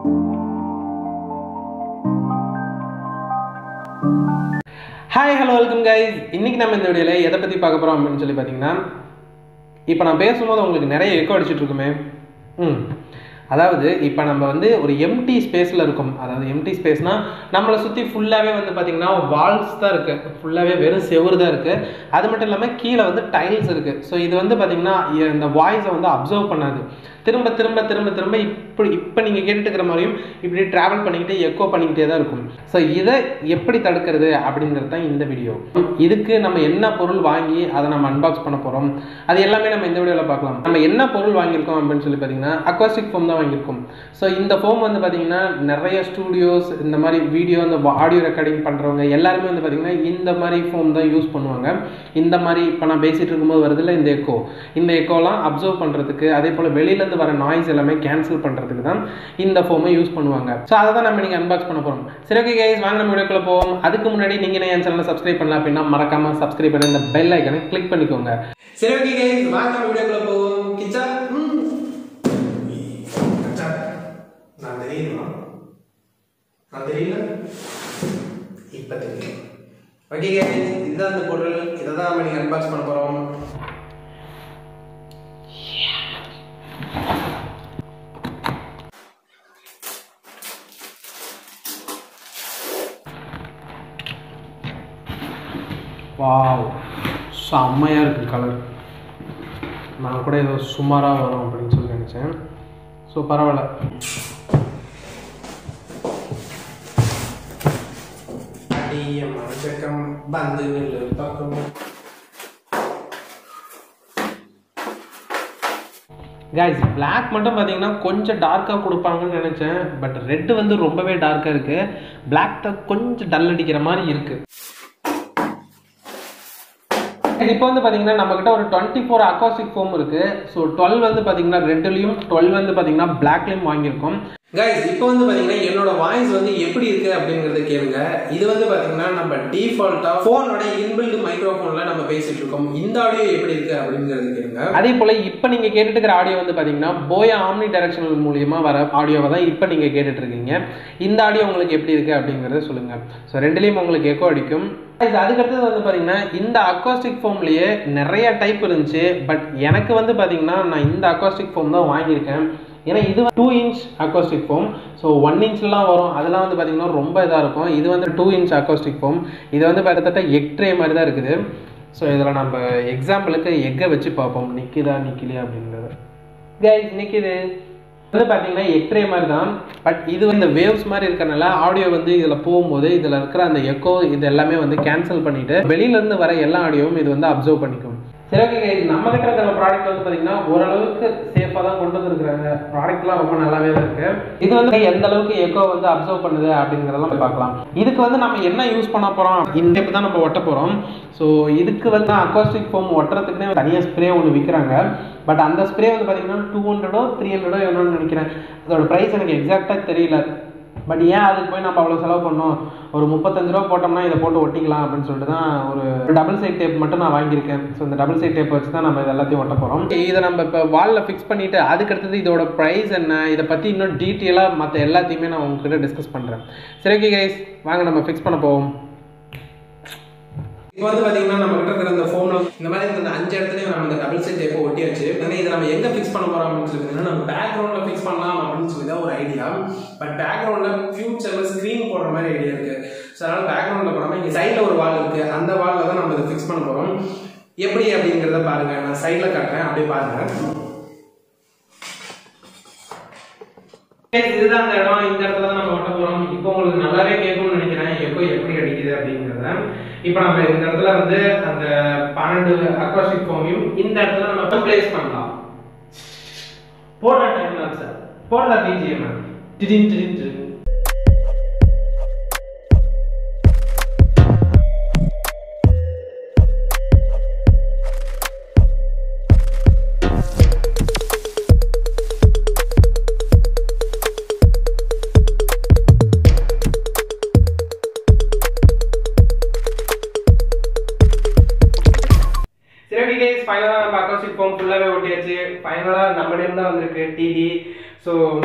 Hi, hello, welcome guys. இன்னைக்கு நம்ம இந்த வீடியோல எதை பத்தி பார்க்க போறோம் அப்படினு சொல்லி பாத்தீங்கன்னா இப்போ நான் பேசும்போது உங்களுக்கு நிறைய எக்கோ அடிச்சிட்டு இருக்குமே. அதாவது இப்போ நம்ம வந்து ஒரு எம்டி ஸ்பேஸ்ல இருக்கோம். அதாவது எம்டி ஸ்பேஸ்னா நம்மளை சுத்தி ஃபுல்லாவே வந்து பாத்தீங்கன்னா வால்ஸ் தான் இருக்கு. ஃபுல்லாவே வெறும் செவுரு தான் இருக்கு. அது மட்டும் இல்லாம கீழ வந்து டைல்ஸ் இருக்கு. சோ இது வந்து பாத்தீங்கன்னா இந்த வாய்ஸை வந்து அப்சர்வ் பண்ணாது. திரும்ப திரும்ப திரும்ப திரும்ப இப்போ நீங்க கேட்டுட்டு இருக்கிற மாதிரியும் இப்படி டிராவல் பண்ணிக்கிட்டு எக்கோ பண்ணிக்கிட்டே தான் இருக்கும். ஸோ இதை எப்படி தடுக்கிறது அப்படிங்கிறது தான் இந்த வீடியோ. இதுக்கு நம்ம என்ன பொருள் வாங்கி அதை நம்ம அன்பாக்ஸ் பண்ண போறோம் அது எல்லாமே நம்ம இந்த வீடியோவில் பார்க்கலாம். நம்ம என்ன பொருள் வாங்கியிருக்கோம் அப்படின்னு சொல்லி பார்த்தீங்கன்னா அக்வாஸ்டிக் ஃபோம் தான் வாங்கியிருக்கோம். ஸோ இந்த ஃபோம் வந்து பார்த்தீங்கன்னா நிறைய ஸ்டூடியோஸ் இந்த மாதிரி வீடியோ இந்த ஆடியோ ரெக்கார்டிங் பண்ணுறவங்க எல்லாருமே வந்து பார்த்தீங்கன்னா இந்த மாதிரி ஃபோம் தான் யூஸ் பண்ணுவாங்க. இந்த மாதிரி இப்போ நான் பேசிட்டு இருக்கும்போது வருதுல்ல இந்த எக்கோலாம் அப்சர்வ் பண்ணுறதுக்கு, அதே போல் வெளியிலேருந்து வர நாய்ஸ் எல்லாமே கேன்சல் பண்ணுறதுக்கு தான் இந்த ஃபோமை யூஸ் பண்ணுவாங்க. ஸோ அதை தான் நம்ம இன்னைக்கு அன்பாக்ஸ் பண்ண போகிறோம். சரி, ஓகே கைஸ், வாங்க நம்ம வீடியோக்குள்ள போவோம். அதுக்கு முன்னாடி நீங்கள் என் சேனலை சப்ஸ்கிரைப் பண்ணலாம் அப்படின்னா மறக்காம சப்ஸ்கிரைப் பண்ணி இந்த பெல் ஐக்கனை கிளிக் பண்ணிக்கோங்க. சரி, ஓகே கைஸ், வாங்க நம்ம வீடியோக்குள்ள போவோம். கிச்சா நான் தெரியுமா? நான் தெரியல இப்போ தெரியும். ஓகே கைஸ், இதுதான் அந்த பொருள். இதை தான் நம்ம இன்னைக்கு அன்பாக்ஸ் பண்ண போகிறோம். வாவ், செம்மையாக இருக்குது கலர். நான் கூட ஏதோ சுமாராக வரும் அப்படின்னு சொல்லி நினச்சேன். ஸோ பரவாயில்ல. கைஸ், பிளாக் மட்டும் பார்த்தீங்கன்னா கொஞ்சம் டார்க்காக கொடுப்பாங்கன்னு நினச்சேன். பட் ரெட்டு வந்து ரொம்பவே டார்க்காக இருக்குது. பிளாக் தான் கொஞ்சம் டல் அடிக்கிற மாதிரி இருக்குது. இப்போ வந்து பார்த்தீங்கன்னா நம்மக்கிட்ட ஒரு 24 அக்வாஸ்டிக் ஃபோம் இருக்கு. ஸோ 12 வந்து பார்த்தீங்கன்னா ரெட்லையும் 12 வந்து பார்த்தீங்கன்னா பிளாக்லையும் வாங்கியிருக்கோம். கைஸ், இப்போ வந்து பார்த்தீங்கன்னா என்னோட வாய்ஸ் வந்து எப்படி இருக்கு அப்படிங்கறத கேளுங்க. இது வந்து பார்த்தீங்கன்னா நம்ம டிஃபால்ட்டா ஃபோனோட இன்பில்ட் மைக்ரோஃபோன்ல நம்ம பேசிட்டு இருக்கோம். இந்த ஆடியோ எப்படி இருக்கு அப்படிங்கறத கேளுங்க. அதே போல இப்போ நீங்க கேட்டுட்டு இருக்கிற ஆடியோ வந்து பார்த்தீங்கன்னா போயா omnidirectional மூலியமா வர ஆடியோவை தான் இப்போ நீங்க கேட்டுட்டு இருக்கீங்க. இந்த ஆடியோ உங்களுக்கு எப்படி இருக்கு அப்படிங்கறத சொல்லுங்க. ஸோ ரெண்டுலையும் உங்களுக்கு எக்கோ அடிக்கும். அதுக்கடுத்தது வந்து பார்த்தீங்கன்னா இந்த அக்வாஸ்டிக் ஃபோம்லேயே நிறைய டைப் இருந்துச்சு. பட் எனக்கு வந்து பார்த்தீங்கன்னா நான் இந்த அக்வாஸ்டிக் ஃபோம் தான் வாங்கியிருக்கேன். ஏன்னா இது 2 இன்ச் அக்வாஸ்டிக் ஃபோம். ஸோ 1 இன்ச்லாம் வரும், அதெல்லாம் வந்து பார்த்தீங்கன்னா ரொம்ப இதாக இருக்கும். இது வந்து 2 இன்ச் அக்வாஸ்டிக் ஃபோம். இது வந்து பார்த்தா எக் ட்ரே மாதிரி தான் இருக்குது. ஸோ இதில் நம்ம எக்ஸாம்பிளுக்கு எக்கை வச்சு பார்ப்போம், நிற்குதா நிற்கலையா அப்படிங்கிறது. கைஸ், நிற்கிது. வந்து பார்த்தீங்கன்னா எக் ட்ரே மாதிரி தான். பட் இது வந்து வேவ்ஸ் மாதிரி இருக்கிறனால ஆடியோ வந்து இதில் போகும்போது இதில் இருக்கிற அந்த எக்கோ இது எல்லாமே வந்து கேன்சல் பண்ணிட்டு வெளியிலேருந்து வர எல்லா ஆடியோவும் இது வந்து அப்சர்வ் பண்ணிக்கும். சரி, ஓகே கைஸ், நம்ம கிட்ட இருக்கிற ப்ராடக்ட் வந்து பார்த்தீங்கன்னா ஓரளவுக்கு சேஃபாக தான் கொண்டு வந்துருக்குறாங்க. ப்ராடக்ட்லாம் ரொம்ப நல்லாவே தான் இருக்கு. இது வந்து எந்த அளவுக்கு எக்கோ வந்து அப்சர்வ் பண்ணுது அப்படிங்கிறதெல்லாம் பார்க்கலாம். இதுக்கு வந்து நம்ம என்ன யூஸ் பண்ண போகிறோம், இந்த டைப் தான் நம்ம ஒட்ட போகிறோம். ஸோ இதுக்கு வந்து அக்வாஸ்டிக் ஃபோம் ஒட்டுறதுக்குன்னே தனியாக ஸ்ப்ரே ஒன்று விற்கிறாங்க. பட் அந்த ஸ்ப்ரே வந்து பார்த்தீங்கன்னா 200 300 என்னன்னு நினைக்கிறேன். அதோட ப்ரைஸ் எனக்கு எக்ஸாக்டாக தெரியல. பட் ஏன் அதுக்கு போய் நம்ம அவ்வளோ செலவு பண்ணோம், ஒரு 35 ரூபா போட்டோம்னா இதை போட்டு ஒட்டிக்கலாம் அப்படின்னு சொல்லிட்டு தான் ஒரு டபுள் சைட் டேப் மட்டும் நான் வாங்கியிருக்கேன். ஸோ இந்த டபுள் சைட் டேப் வச்சு தான் நம்ம இது எல்லாத்தையும் ஒட்ட போகிறோம். இதை நம்ம இப்போ வாலில் ஃபிக்ஸ் பண்ணிவிட்டு அதுக்கடுத்தது இதோட ப்ரைஸ் என்ன, இதை பற்றி இன்னும் டீட்டெயிலாக மற்ற எல்லாத்தையுமே நான் உங்ககிட்ட டிஸ்கஸ் பண்ணுறேன். சரி, ஓகே கைஸ், வாங்க நம்ம ஃபிக்ஸ் பண்ண போவோம். இப்போ வந்து பார்த்தீங்கன்னா நம்ம கிட்ட இருக்கிற இந்த ஃபோன் இந்த மாதிரி இந்த 5 இடத்துலையும் நம்ம இந்த டபுள் சைட் டேப்பை ஒட்டியாச்சு. இதை நம்ம எங்கே ஃபிக்ஸ் பண்ண போகிறோம் அப்படின்னு சொல்லிங்கன்னா நம்ம பேக்ரவுண்டில் ஃபிக்ஸ் பண்ணலாம் அப்படின்னு சொல்லி தான் ஒரு ஐடியா. பட் பேக்ரவுண்டில் ஃபியூச்சரில் ஸ்க்ரீன் போடுற மாதிரி ஐடியா இருக்குது. ஸோ அதனால் பேக்ரவுண்டில் போடாமல் இங்கே சைடில் ஒரு வால் இருக்குது. அந்த வாலில் தான் நம்ம இதை ஃபிக்ஸ் பண்ண போகிறோம். எப்படி அப்படிங்கிறத பாருங்கள். நான் சைடில் காட்டுறேன், அப்படியே பாருங்கள். இதுதான் அந்த இடம். இந்த இடத்துல தான் நம்ம ஒட்ட போகிறோம். இப்போ உங்களுக்கு நல்லாவே கேட்கும்னு நினைக்கிறேன் எக்கோ எப்படி அடிக்குது அப்படிங்கிறத. இப்போ நம்ம இந்த இடத்துல வந்து அந்த 12 அக்வாஸ்டிக் ஃபோமையும் இந்த இடத்துல நம்ம பிளேஸ் பண்ணலாம். போடுற டைம்ல சார் போடுற பிஜிஎம் டிடின் டிடின் டிடின். ஃபைனலாக நம்ம அக்வாஸ்டிக் ஃபோம் ஃபுல்லாகவே ஒட்டியாச்சு. ஃபைனலாக நம்ம நேம் தான் வந்திருக்கு, டிடி. ஸோ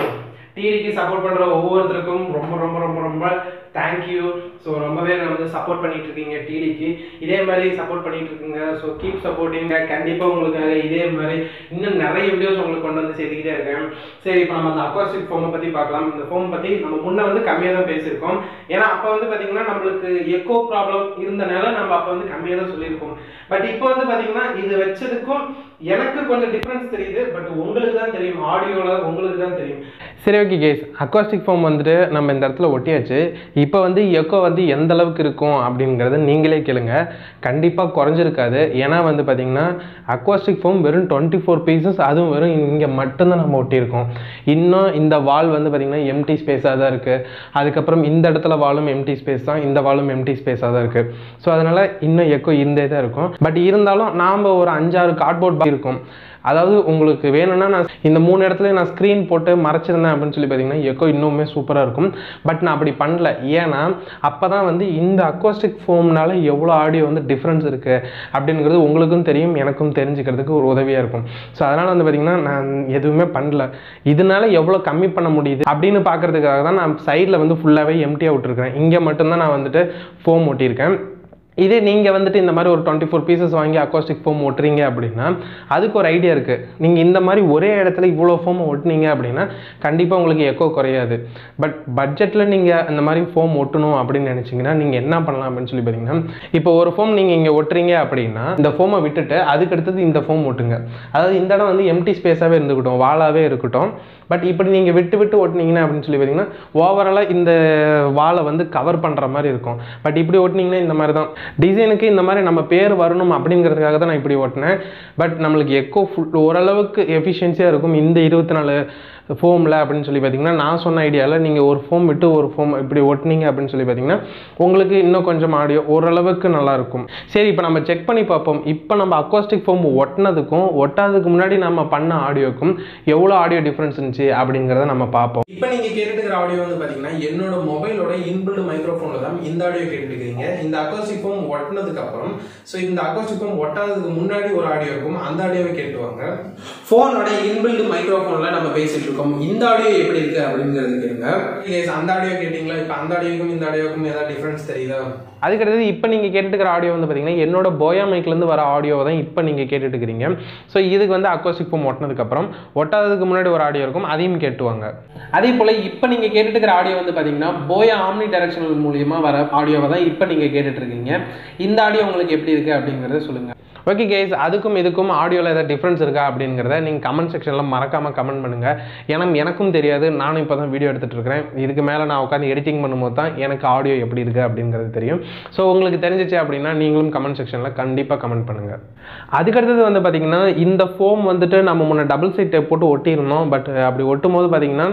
டிடிக்கு சப்போர்ட் பண்ற ஒவ்வொருத்தருக்கும் ரொம்ப ரொம்ப ரொம்ப ரொம்ப தேங்க்யூ. ஸோ ரொம்பவே வந்து சப்போர்ட் பண்ணிட்டு இருக்கீங்க டிடிக்கு, இதே மாதிரி சப்போர்ட் பண்ணிட்டு இருக்கீங்க. So keep supporting. கண்டிப்பாக உங்களுக்காக இதே மாதிரி இன்னும் நிறைய வீடியோஸ் உங்களுக்கு கொண்டு வந்து சேர்த்துக்கிட்டே இருக்கேன். சரி, இப்போ நம்ம அந்த அக்வாஸ்டிக் ஃபோமை பற்றி பார்க்கலாம். இந்த ஃபோம் பற்றி நம்ம முன்ன வந்து கம்மியாக தான் பேசியிருக்கோம். ஏன்னா அப்போ வந்து பார்த்தீங்கன்னா நம்மளுக்கு எக்கோ ப்ராப்ளம் இருந்தனால நம்ம அப்போ வந்து கம்மியாக தான் சொல்லியிருக்கோம். பட் இப்போ வந்து பார்த்தீங்கன்னா இது வச்சதுக்கும் எனக்கு கொஞ்சம் டிஃப்ரென்ஸ் தெரியுது. பட் உங்களுக்கு தான் தெரியும், ஆடியோவில் உங்களுக்கு தான் தெரியும். சரி, ஓகே கேஸ், அக்வாஸ்டிக் ஃபோம் வந்துட்டு நம்ம இந்த இடத்துல ஒட்டியாச்சு. இப்போ வந்து எக்கோ வந்து எந்த அளவுக்கு இருக்கும் அப்படிங்கிறத நீங்களே கேளுங்க. கண்டிப்பாக குறைஞ்சிருக்காது. ஏன்னா வந்து பார்த்தீங்கன்னா அக்வாஸ்டிக் ஃபோம் வெறும் 24 பீசஸ், அதுவும் வெறும் இங்கே மட்டும்தான் நம்ம ஒட்டியிருக்கோம். இன்னும் இந்த வால் வந்து பார்த்தீங்கன்னா எம்டி ஸ்பேஸாக தான் இருக்குது. அதுக்கப்புறம் இந்த இடத்துல வாலும் எம்டி ஸ்பேஸ் தான், இந்த வாலும் எம்டி ஸ்பேஸாக தான் இருக்குது. ஸோ அதனால் இன்னும் எக்கோ இருந்தே தான் இருக்கும். பட் இருந்தாலும் நாம் ஒரு 5-6 கார்ட்போர்ட் இருக்கும். அதாவது உங்களுக்கு வேணும்னா நான் இந்த 3 இடத்துல நான் ஸ்க்ரீன் போட்டு மறைச்சிருந்தேன் அப்படின்னு சொல்லி பார்த்தீங்கன்னா எக்கோ இன்னுமே சூப்பராக இருக்கும். பட் நான் அப்படி பண்ணல. ஏன்னா அப்போ தான் வந்து இந்த அக்வாஸ்டிக் ஃபோம்னால எவ்வளோ ஆடியோ வந்து டிஃப்ரென்ஸ் இருக்குது அப்படிங்கிறது உங்களுக்கும் தெரியும், எனக்கும் தெரிஞ்சுக்கிறதுக்கு ஒரு உதவியாக இருக்கும். ஸோ அதனால் வந்து பார்த்திங்கன்னா நான் எதுவுமே பண்ணல. இதனால எவ்வளோ கம்மி பண்ண முடியுது அப்படின்னு பார்க்குறதுக்காக தான் நான் சைடில் வந்து ஃபுல்லாகவே எம்டியாக விட்டுருக்கிறேன். இங்கே மட்டும்தான் நான் வந்துட்டு ஃபோம் ஒட்டியிருக்கேன். இதே நீங்கள் வந்துட்டு இந்த மாதிரி ஒரு 24 பீசஸ் வாங்கி அக்வாஸ்டிக் ஃபோம் ஒட்டுறீங்க அப்படின்னா அதுக்கு ஒரு ஐடியா இருக்குது. நீங்கள் இந்த மாதிரி ஒரே இடத்துல இவ்வளோ ஃபோம் ஒட்டினீங்க அப்படின்னா கண்டிப்பாக உங்களுக்கு எக்கோ குறையாது. பட் பட்ஜெட்டில் நீங்கள் இந்த மாதிரி ஃபோம் ஒட்டணும் அப்படின்னு நினச்சிங்கன்னா நீங்கள் என்ன பண்ணலாம் அப்படின்னு சொல்லி பார்த்தீங்கன்னா, இப்போ ஒரு ஃபோம் நீங்கள் இங்கே ஒட்டுறீங்க அப்படின்னா இந்த ஃபோமை விட்டுட்டு அதுக்கடுத்தது இந்த ஃபோம் ஒட்டுங்க. அதாவது இந்த இடம் வந்து எம்டி ஸ்பேஸாகவே இருந்துக்கிட்டோம், வாலாகவே இருக்கட்டும். பட் இப்படி நீங்கள் விட்டு ஓட்டினீங்கன்னா அப்படின்னு சொல்லி பார்த்தீங்கன்னா ஓவராலாக இந்த வாலை வந்து கவர் பண்ணுற மாதிரி இருக்கும். பட் இப்படி ஓட்டினீங்கன்னா இந்த மாதிரி தான் டிசைனுக்கு இந்த மாதிரி நம்ம பேர் வரணும் அப்படிங்கிறதுக்காக தான் நான் இப்படி ஓட்டினேன். பட் நம்மளுக்கு எக்கோ ஓரளவுக்கு எஃபிஷியன்சியாக இருக்கும் இந்த 24 ஃபோமில் அப்படின்னு சொல்லி பார்த்தீங்கன்னா. நான் சொன்ன ஐடியாவில் நீங்கள் ஒரு ஃபோம் விட்டு ஒரு ஃபோம் இப்படி ஒட்டினீங்க அப்படின்னு சொல்லி பார்த்தீங்கன்னா உங்களுக்கு இன்னும் கொஞ்சம் ஆடியோ ஓரளவுக்கு நல்லாயிருக்கும். சரி, இப்போ நம்ம செக் பண்ணி பார்ப்போம். இப்போ நம்ம அக்வாஸ்டிக் ஃபோம் ஒட்டினதுக்கும் ஒட்டாததுக்கு முன்னாடி நம்ம பண்ண ஆடியோக்கும் எவ்வளோ ஆடியோ டிஃப்ரென்ஸ் இருந்துச்சு அப்படிங்கிறத நம்ம பார்ப்போம். இப்போ நீங்கள் கேட்டுக்கிற ஆடியோ வந்து பார்த்தீங்கன்னா என்னோட மொபைலோட இன்பில்ட் மைக்ரோஃபோனில் தான் இந்த ஆடியோ கேட்டுக்கிறீங்க. இந்த அக்வாஸ்டிக் ஃபோம் ஒட்டினதுக்கு அப்புறம், ஸோ இந்த அக்வாஸ்டிக் ஃபோம் ஒட்டாததுக்கு முன்னாடி ஒரு ஆடியோ இருக்கும், அந்த ஆடியோவை கேட்டுவாங்க. ஃபோனோட இன்பில்ட் மைக்ரோஃபோனில் நம்ம பேசிட்டு இருக்கோம். இந்த ஆடியோ எப்படி இருக்கு அப்படிங்கிறது கேளுங்க. அந்த ஆடியோ கேட்டீங்களா? இப்போ அந்த ஆடியோக்கும் இந்த ஆடியோக்கும் ஏதாவது டிஃபரன்ஸ் தெரியுதா? அதுக்கடுத்தது இப்போ நீங்கள் கேட்டுக்கிற ஆடியோ வந்து பார்த்தீங்கன்னா என்னோட போயா மைக்லேருந்து வர ஆடியோவை தான் இப்போ நீங்கள் கேட்டுட்டு இருக்கிறீங்க. ஸோ இதுக்கு வந்து அக்வாஸ்டிக் ஃபோம் ஒட்டினதுக்கப்புறம் ஒட்டாததுக்கு முன்னாடி ஒரு ஆடியோ இருக்கும், அதையும் கேட்டுவாங்க. அதே போல் இப்போ நீங்கள் கேட்டுட்டு இருக்கிற ஆடியோ வந்து பார்த்தீங்கன்னா போயா omnidirectional மூலியமாக வர ஆடியோவை தான் இப்போ நீங்கள் கேட்டுட்டு இருக்கீங்க. இந்த ஆடியோ உங்களுக்கு எப்படி இருக்குது அப்படிங்கிறத சொல்லுங்கள். ஓகே கேஸ், அதுக்கும் இதுக்கும் ஆடியோவில் ஏதாவது டிஃப்ரென்ஸ் இருக்கா அப்படிங்கிறத நீங்கள் கமெண்ட் செக்ஷனில் மறக்காமல் கமெண்ட் பண்ணுங்கள். ஏன்னா எனக்கும் தெரியாது, நானும் இப்போ தான் வீடியோ எடுத்துகிட்டு இருக்கிறேன். இதுக்கு மேலே நான் உட்காந்து எடிட்டிங் பண்ணும்போது தான் எனக்கு ஆடியோ எப்படி இருக்குது அப்படிங்கிறது தெரியும். ஸோ உங்களுக்கு தெரிஞ்சிச்சு அப்படின்னா நீங்களும் கமெண்ட் செக்ஷனில் கண்டிப்பாக கமெண்ட் பண்ணுங்கள். அதுக்கடுத்தது வந்து பார்த்திங்கன்னா இந்த ஃபோம் வந்துட்டு நம்ம முன்னே டபுள் சைட் டேப் போட்டு ஒட்டியிருந்தோம். பட் அப்படி ஒட்டும் போது பார்த்திங்கன்னா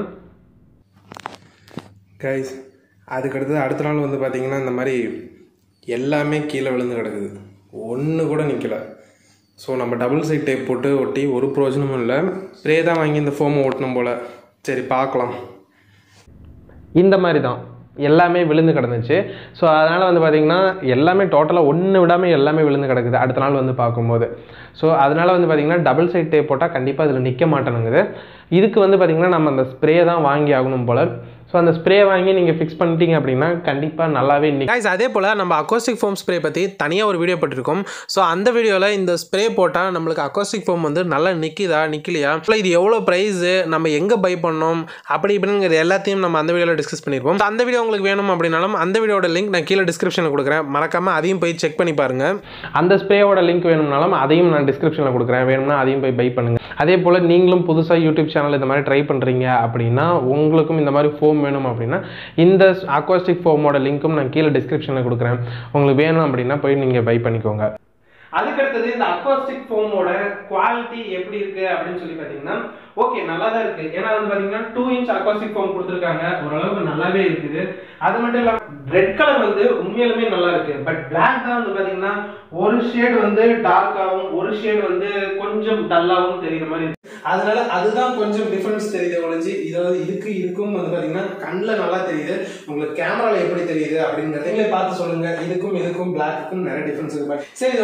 கைஸ் அதுக்கடுத்தது அடுத்த நாள் வந்து பார்த்திங்கன்னா இந்த மாதிரி எல்லாமே கீழே விழுந்து கிடக்குது, ஒன்று கூட நிற்கலை. ஸோ நம்ம டபுள் சைட் டேப் போட்டு ஒட்டி ஒரு பிரயோஜனமும் இல்லை. ஸ்ப்ரே தான் வாங்கி இந்த ஃபோமை ஓட்டணும் போல். சரி பார்க்கலாம். இந்த மாதிரி தான் எல்லாமே விழுந்து கிடந்துச்சு. ஸோ அதனால் வந்து பார்த்திங்கன்னா எல்லாமே டோட்டலாக ஒன்று விடாமல் எல்லாமே விழுந்து கிடக்குது அடுத்த நாள் வந்து பார்க்கும்போது. ஸோ அதனால் வந்து பார்த்திங்கன்னா டபுள் சைட் டேப் போட்டால் கண்டிப்பாக அதில் நிற்க மாட்டேனுங்குது. இதுக்கு வந்து பார்த்திங்கன்னா நம்ம அந்த ஸ்ப்ரே தான் வாங்கி ஆகணும் போல். ஸோ அந்த ஸ்ப்ரே வாங்கி நீங்கள் ஃபிக்ஸ் பண்ணிட்டீங்க அப்படின்னா கண்டிப்பாக நல்லாவே நிற்கும். அதே போல் நம்ம அக்வாஸ்டிக் ஃபோம் ஸ்ப்ரே பற்றி தனியாக ஒரு வீடியோ போட்டிருக்கோம். ஸோ அந்த வீடியோவில் இந்த ஸ்ப்ரே போட்டால் நம்மளுக்கு அக்வாஸ்டிக் ஃபோம் வந்து நல்லா நிற்கிதா நிற்கலையா, இது எவ்வளோ ப்ரைஸு, நம்ம எங்கே பை பண்ணோம் அப்படி இப்படிங்கிற எல்லாத்தையும் நம்ம அந்த வீடியோவில் டிஸ்கஸ் பண்ணியிருப்போம். அந்த வீடியோ உங்களுக்கு வேணும் அப்படின்னாலும் அந்த வீடியோட லிங்க் நான் கீழே டிஸ்கிரிப்ஷனில் கொடுக்குறேன், மறக்காமல் அதையும் போய் செக் பண்ணி பாருங்கள். அந்த ஸ்ப்ரேயோட லிங்க் வேணும்னாலும் அதையும் நான் டிஸ்கிரிப்ஷனில் கொடுக்குறேன், வேணும்னா அதையும் போய் பை பண்ணுங்கள். அதே போல் நீங்களும் புதுசாக யூடியூப் சேனல் இந்த மாதிரி ட்ரை பண்ணுறீங்க அப்படின்னா உங்களுக்கும் இந்த மாதிரி ஃபோம் வேணும் அப்படின்னா இந்த அக்வாஸ்டிக் ஃபோமோட லிங்க்கும் நான் கீழே டிஸ்கிரிப்ஷனில் கொடுக்குறேன். உங்களுக்கு வேணும் அப்படின்னா போய் நீங்கள் பை பண்ணிக்கோங்க. அதுக்கடுத்தது இந்த அக்வாஸ்டிக் ஃபோமோட குவாலிட்டி எப்படி இருக்கு அப்படின்னு சொல்லி பார்த்தீங்கன்னா ஓகே நல்லா தான் இருக்கு. ஏன்னா வந்து பார்த்தீங்கன்னா 2 inch அக்வாஸ்டிக் ஃபோம் கொடுத்துருக்காங்க, ஓரளவுக்கு நல்லாவே இருக்குது. அது மட்டும் இல்லாமல் ரெட் கலர் வந்து உண்மையிலுமே நல்லா இருக்கு. பட் பிளாக் தான் வந்து பார்த்தீங்கன்னா ஒரு ஷேட் வந்து டார்க்காகவும் ஒரு ஷேட் வந்து கொஞ்சம் டல்லாகவும் தெரியுற மாதிரி இருக்கு. அதனால அதுதான் கொஞ்சம் டிஃபரன்ஸ் தெரியுது ஒழிஞ்சு இதாவது இதுக்கும் வந்து பார்த்தீங்கன்னா கண்ணில் நல்லா தெரியுது. உங்களுக்கு கேமராவில் எப்படி தெரியுது அப்படிங்கிறத நீங்களே பார்த்து சொல்லுங்க. இதுக்கும் பிளாக்குக்கும் நிறைய டிஃபரன்ஸ் இருக்கு. சரி, இதோட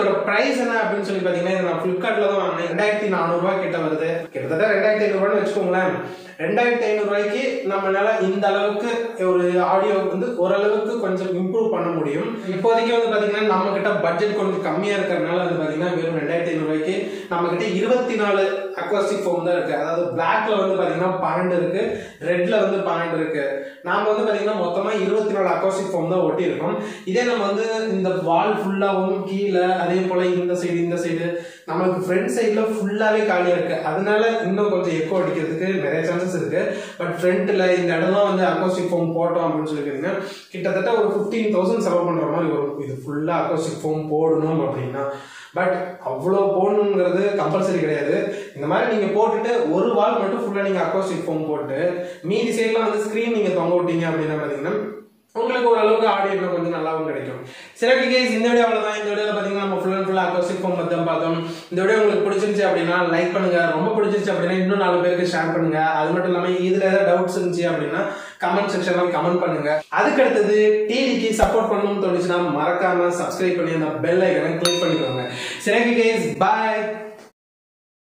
பிரைஸ் என்ன அப்படின்னு சொல்லி பாத்தீங்கன்னா இது நான் Flipkartல தான் வாங்கினேன். 2400 ரூபாய் கிட்ட வருது. கிட்டத்தட்ட 2500 ரூபாய்னு வச்சுக்கோங்களேன். 2500 ரூபாய்க்கு நம்மளால இந்த அளவுக்கு ஒரு ஆடியோ வந்து ஓரளவுக்கு கொஞ்சம் இம்ப்ரூவ் பண்ண முடியும். இப்போதைக்கு வந்து பாத்தீங்கன்னா நம்ம கிட்ட பட்ஜெட் கொஞ்சம் கம்மியா இருக்கிறதுனால வந்து பாத்தீங்கன்னா வெறும் 2500 ரூபாய்க்கு நம்ம கிட்ட 24 அக்வாஸ்டிக் ஃபோம் தான் இருக்கு. அதாவது பிளாக்ல வந்து பாத்தீங்கன்னா 12 இருக்கு, ரெட்ல வந்து 12 இருக்கு. நாம வந்து பாத்தீங்கன்னா மொத்தமா 24 அக்வாஸ்டிக் ஃபோம் தான் ஒட்டி இருக்கோம். இதே நம்ம வந்து இந்த வால் ஃபுல்லாவும் கீழே அதே போல இந்த சைடு நமக்கு ஃப்ரண்ட் சைட்ல ஃபுல்லாவே காலியா இருக்கு. அதனால இன்னும் கொஞ்சம் எக்கோ அடிக்கிறதுக்கு நிறைய சான்சஸ் இருக்கு. பட் ஃப்ரண்ட்ல இந்த இடம்லாம் வந்து அக்வாஸ்டிக் ஃபோம் போட்டோம் அப்படின்னு சொல்லிக்கிறீங்க கிட்டத்தட்ட ஒரு 15,000 செலவு பண்ற மாதிரி வரும். இது ஃபுல்லா அக்வாஸ்டிக் ஃபோம் போடணும் அப்படின்னா பட் அவ்வளோ போடணுங்கிறது கம்பல்சரி கிடையாது. இந்த மாதிரி நீங்க போட்டுட்டு ஒரு வால் மட்டும் ஃபுல்லா நீங்க அக்வாஸ்டிக் ஃபோம் போட்டு மீதி சைட்லாம் வந்து ஸ்கிரீன் நீங்க தொங்க விட்டீங்க அப்படின்னா பாத்தீங்கன்னா உங்களுக்கு ஓரளவுக்கு ஆடியோ கொஞ்சம் நல்லாவும் கிடைக்கும். சரி கைஸ், இந்த வீடியோ அவ்வளவுதான். இந்த வீடியோல பாத்தீங்கன்னா நம்ம ஃபுல்லா அக்வாஸ்டிக் ஃபோம் பத்தி பார்த்தோம். இந்த வீடியோ உங்களுக்கு பிடிச்சிருந்துச்சு அப்படின்னா லைக் பண்ணுங்க, ரொம்ப பிடிச்சிருச்சு அப்படின்னா இன்னும் 4 பேருக்கு ஷேர் பண்ணுங்க. அது மட்டும் இல்லாம இதுல ஏதாவது டவுட்ஸ் இருந்துச்சு அப்படின்னா கமெண்ட் செக்ஷன்ல கமெண்ட் பண்ணுங்க. அதுக்கு அடுத்தது டிவிக்கு சப்போர்ட் பண்ணணும்னு தோணுச்சுன்னா மறக்காம சப்ஸ்கிரைப் பண்ணி அந்த பெல் ஐகானை கிளிக் பண்ணிக்கோங்க. சரி கைஸ், பை.